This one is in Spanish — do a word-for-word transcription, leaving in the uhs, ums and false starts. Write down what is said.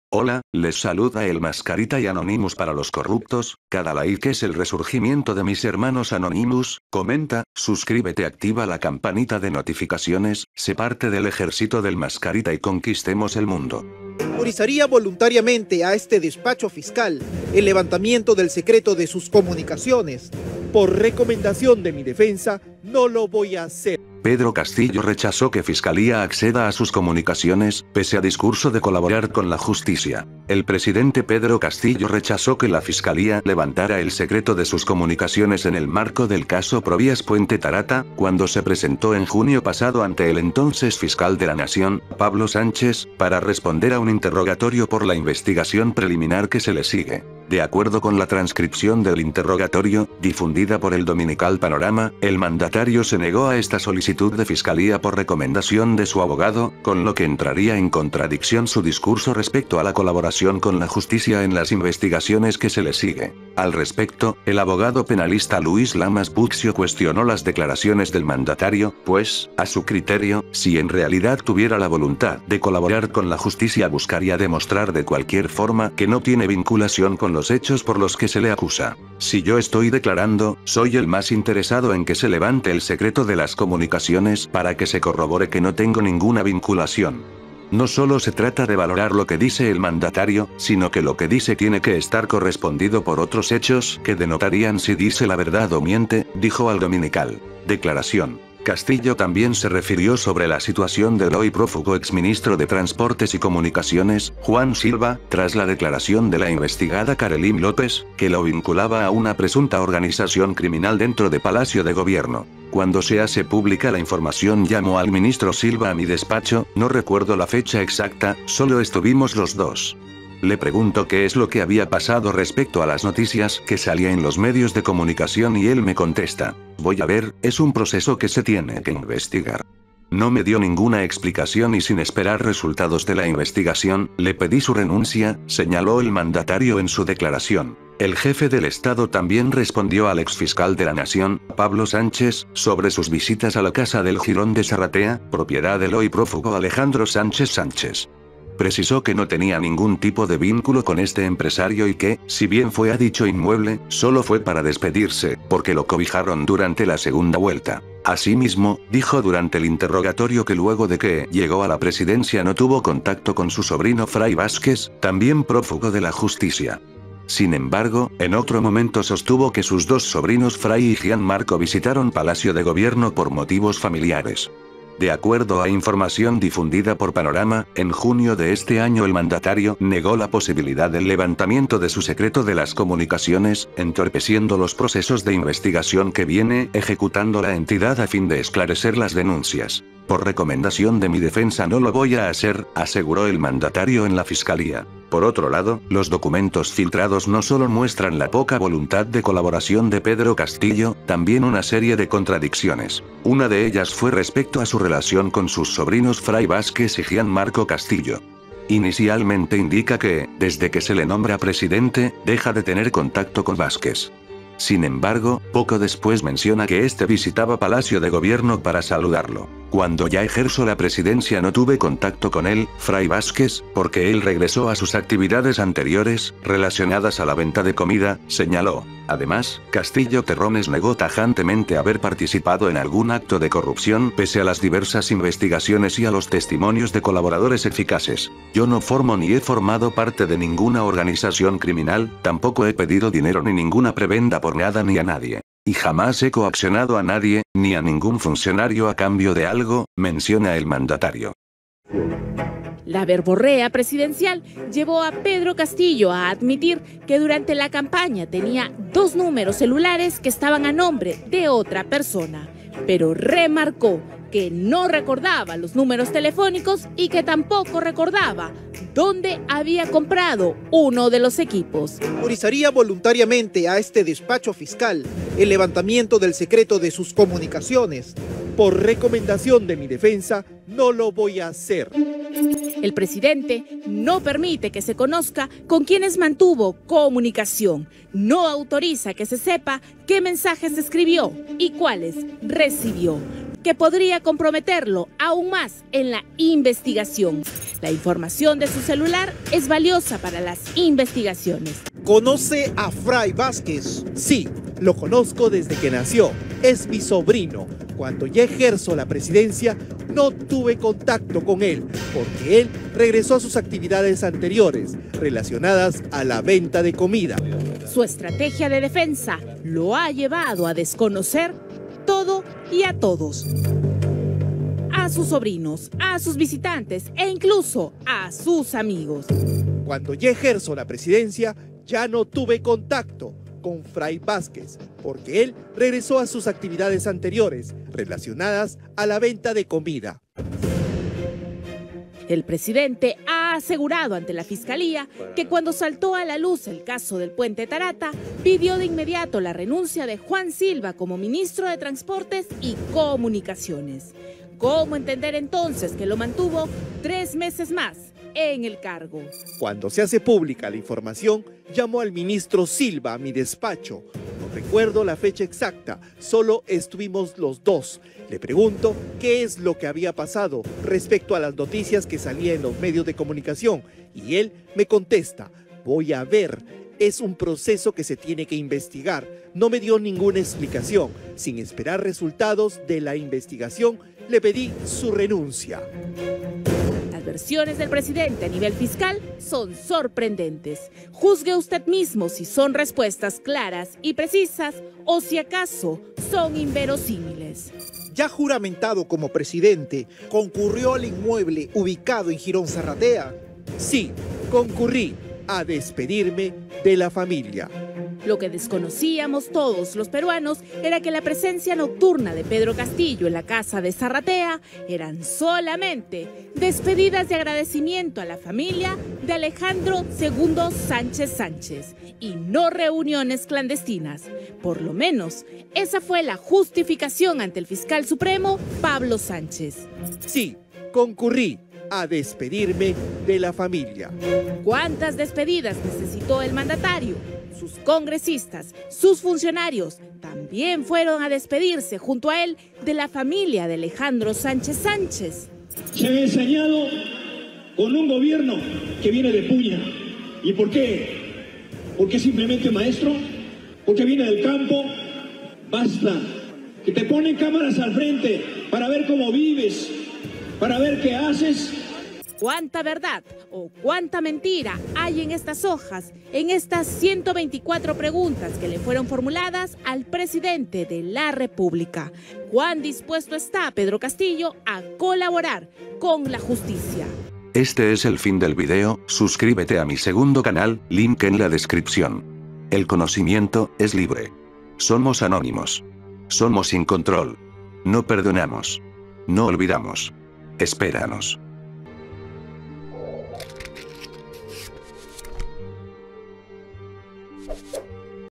Hola, les saluda el Mascarita y Anonymous para los corruptos. Cada like es el resurgimiento de mis hermanos Anonymous. Comenta, suscríbete, activa la campanita de notificaciones, sé parte del ejército del Mascarita y conquistemos el mundo. Autorizaría voluntariamente a este despacho fiscal el levantamiento del secreto de sus comunicaciones. Por recomendación de mi defensa, no lo voy a hacer. Pedro Castillo rechazó que Fiscalía acceda a sus comunicaciones, pese a discurso de colaborar con la justicia. El presidente Pedro Castillo rechazó que la Fiscalía levantara el secreto de sus comunicaciones en el marco del caso Provías Puente Tarata, cuando se presentó en junio pasado ante el entonces fiscal de la Nación, Pablo Sánchez, para responder a un interrogatorio por la investigación preliminar que se le sigue. De acuerdo con la transcripción del interrogatorio, difundida por el dominical Panorama, el mandatario se negó a esta solicitud de fiscalía por recomendación de su abogado, con lo que entraría en contradicción su discurso respecto a la colaboración con la justicia en las investigaciones que se le sigue. Al respecto, el abogado penalista Luis Lamas Buxio cuestionó las declaraciones del mandatario, pues, a su criterio, si en realidad tuviera la voluntad de colaborar con la justicia buscaría demostrar de cualquier forma que no tiene vinculación con los hechos por los que se le acusa. Si yo estoy declarando, soy el más interesado en que se levante el secreto de las comunicaciones para que se corrobore que no tengo ninguna vinculación. No solo se trata de valorar lo que dice el mandatario, sino que lo que dice tiene que estar correspondido por otros hechos que denotarían si dice la verdad o miente, dijo al dominical. Declaración. Castillo también se refirió sobre la situación del hoy prófugo exministro de Transportes y Comunicaciones, Juan Silva, tras la declaración de la investigada Carolyn López, que lo vinculaba a una presunta organización criminal dentro de Palacio de Gobierno. Cuando se hace pública la información llamó al ministro Silva a mi despacho, no recuerdo la fecha exacta, solo estuvimos los dos. Le pregunto qué es lo que había pasado respecto a las noticias que salía en los medios de comunicación y él me contesta, voy a ver, es un proceso que se tiene que investigar. No me dio ninguna explicación y sin esperar resultados de la investigación, le pedí su renuncia, señaló el mandatario en su declaración. El jefe del Estado también respondió al exfiscal de la Nación, Pablo Sánchez, sobre sus visitas a la casa del Jirón de Zarratea, propiedad del hoy prófugo Alejandro Sánchez Sánchez. Precisó que no tenía ningún tipo de vínculo con este empresario y que, si bien fue a dicho inmueble, solo fue para despedirse, porque lo cobijaron durante la segunda vuelta. Asimismo, dijo durante el interrogatorio que luego de que llegó a la presidencia no tuvo contacto con su sobrino Fray Vázquez, también prófugo de la justicia. Sin embargo, en otro momento sostuvo que sus dos sobrinos Fray y Gianmarco visitaron Palacio de Gobierno por motivos familiares. De acuerdo a información difundida por Panorama, en junio de este año el mandatario negó la posibilidad del levantamiento de su secreto de las comunicaciones, entorpeciendo los procesos de investigación que viene ejecutando la entidad a fin de esclarecer las denuncias. Por recomendación de mi defensa no lo voy a hacer, aseguró el mandatario en la fiscalía. Por otro lado, los documentos filtrados no solo muestran la poca voluntad de colaboración de Pedro Castillo, también una serie de contradicciones. Una de ellas fue respecto a su relación con sus sobrinos Fray Vázquez y Gianmarco Castillo. Inicialmente indica que, desde que se le nombra presidente, deja de tener contacto con Vázquez. Sin embargo, poco después menciona que este visitaba Palacio de Gobierno para saludarlo. Cuando ya ejerzo la presidencia no tuve contacto con él, Fray Vázquez, porque él regresó a sus actividades anteriores, relacionadas a la venta de comida, señaló. Además, Castillo Terrones negó tajantemente haber participado en algún acto de corrupción pese a las diversas investigaciones y a los testimonios de colaboradores eficaces. Yo no formo ni he formado parte de ninguna organización criminal, tampoco he pedido dinero ni ninguna prebenda por nada ni a nadie. Y jamás he coaccionado a nadie, ni a ningún funcionario a cambio de algo, menciona el mandatario. La verborrea presidencial llevó a Pedro Castillo a admitir que durante la campaña tenía dos números celulares que estaban a nombre de otra persona, pero remarcó que no recordaba los números telefónicos y que tampoco recordaba dónde había comprado uno de los equipos. Autorizaría voluntariamente a este despacho fiscal el levantamiento del secreto de sus comunicaciones. Por recomendación de mi defensa, no lo voy a hacer. El presidente no permite que se conozca con quienes mantuvo comunicación. No autoriza que se sepa qué mensajes escribió y cuáles recibió. que podría comprometerlo aún más en la investigación. La información de su celular es valiosa para las investigaciones. ¿Conoce a Fray Vázquez? Sí, lo conozco desde que nació. Es mi sobrino. Cuando ya ejerzo la presidencia, no tuve contacto con él, porque él regresó a sus actividades anteriores, relacionadas a la venta de comida. Su estrategia de defensa lo ha llevado a desconocer todo y a todos. A sus sobrinos, a sus visitantes e incluso a sus amigos. Cuando ya ejerzo la presidencia, ya no tuve contacto con Fray Vázquez, porque él regresó a sus actividades anteriores, relacionadas a la venta de comida. El presidente ha asegurado ante la Fiscalía que cuando saltó a la luz el caso del Puente Tarata, pidió de inmediato la renuncia de Juan Silva como ministro de Transportes y Comunicaciones. ¿Cómo entender entonces que lo mantuvo tres meses más en el cargo? Cuando se hace pública la información, llamó al ministro Silva a mi despacho. No recuerdo la fecha exacta, solo estuvimos los dos. Le pregunto qué es lo que había pasado respecto a las noticias que salían en los medios de comunicación y él me contesta, voy a ver, es un proceso que se tiene que investigar. No me dio ninguna explicación. Sin esperar resultados de la investigación, le pedí su renuncia. Las versiones del presidente a nivel fiscal son sorprendentes. Juzgue usted mismo si son respuestas claras y precisas o si acaso son inverosímiles. Ya juramentado como presidente, ¿concurrió al inmueble ubicado en Girón Zarratea? Sí, concurrí a despedirme de la familia. Lo que desconocíamos todos los peruanos era que la presencia nocturna de Pedro Castillo en la casa de Zarratea eran solamente despedidas de agradecimiento a la familia de Alejandro segundo Sánchez Sánchez y no reuniones clandestinas. Por lo menos, esa fue la justificación ante el fiscal supremo Pablo Sánchez. Sí, concurrí a despedirme de la familia. ¿Cuántas despedidas necesitó el mandatario? Sus congresistas, sus funcionarios, también fueron a despedirse junto a él de la familia de Alejandro Sánchez Sánchez. Se ha ensañado con un gobierno que viene de puña. ¿Y por qué? ¿Porque es simplemente maestro? ¿Porque viene del campo? Basta. Que te ponen cámaras al frente para ver cómo vives, para ver qué haces. ¿Cuánta verdad o cuánta mentira hay en estas hojas, en estas ciento veinticuatro preguntas que le fueron formuladas al presidente de la República? ¿Cuán dispuesto está Pedro Castillo a colaborar con la justicia? Este es el fin del video, suscríbete a mi segundo canal, link en la descripción. El conocimiento es libre. Somos anónimos. Somos sin control. No perdonamos. No olvidamos. Espéranos.